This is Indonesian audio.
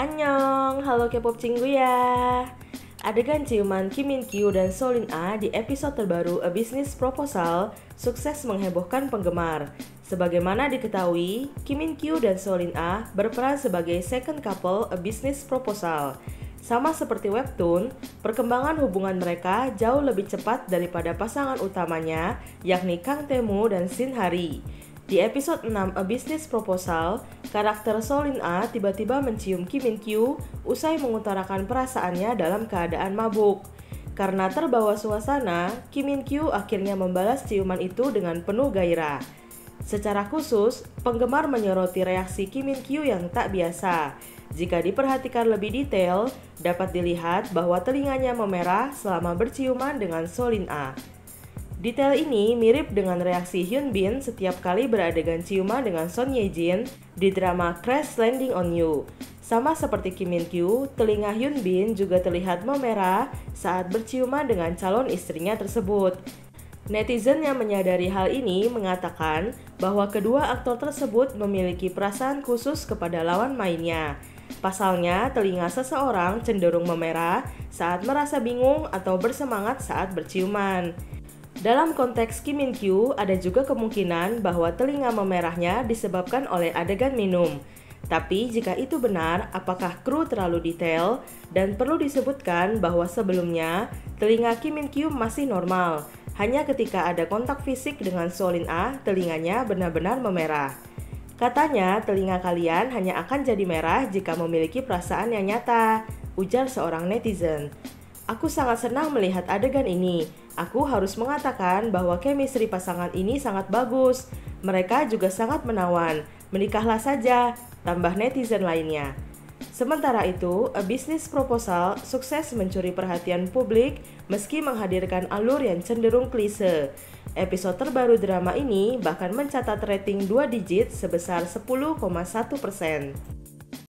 Annyeong, halo K-pop cinggu ya. Adegan ciuman Kim Min Kyu dan Solin A di episode terbaru A Business Proposal sukses menghebohkan penggemar. Sebagaimana diketahui, Kim Min Kyu dan Solin A berperan sebagai second couple A Business Proposal. Sama seperti webtoon, perkembangan hubungan mereka jauh lebih cepat daripada pasangan utamanya, yakni Kang Tae-moo dan Shin Hari. Di episode 6 A Business Proposal, karakter Solin A tiba-tiba mencium Kim Min Kyu usai mengutarakan perasaannya dalam keadaan mabuk. Karena terbawa suasana, Kim Min Kyu akhirnya membalas ciuman itu dengan penuh gairah. Secara khusus, penggemar menyoroti reaksi Kim Min Kyu yang tak biasa. Jika diperhatikan lebih detail, dapat dilihat bahwa telinganya memerah selama berciuman dengan Solin A. Detail ini mirip dengan reaksi Hyun Bin setiap kali beradegan ciuman dengan Son Ye Jin di drama Crash Landing on You. Sama seperti Kim Min Kyu, telinga Hyun Bin juga terlihat memerah saat berciuman dengan calon istrinya tersebut. Netizen yang menyadari hal ini mengatakan bahwa kedua aktor tersebut memiliki perasaan khusus kepada lawan mainnya. Pasalnya, telinga seseorang cenderung memerah saat merasa bingung atau bersemangat saat berciuman. Dalam konteks Kim Min Kyu, ada juga kemungkinan bahwa telinga memerahnya disebabkan oleh adegan minum. Tapi jika itu benar, apakah kru terlalu detail? Dan perlu disebutkan bahwa sebelumnya, telinga Kim Min Kyu masih normal. Hanya ketika ada kontak fisik dengan Solin A, telinganya benar-benar memerah. Katanya, telinga kalian hanya akan jadi merah jika memiliki perasaan yang nyata, ujar seorang netizen. Aku sangat senang melihat adegan ini. Aku harus mengatakan bahwa chemistry pasangan ini sangat bagus. Mereka juga sangat menawan. Menikahlah saja, tambah netizen lainnya. Sementara itu, A Business Proposal sukses mencuri perhatian publik meski menghadirkan alur yang cenderung klise. Episode terbaru drama ini bahkan mencatat rating 2 digit sebesar 10,1%.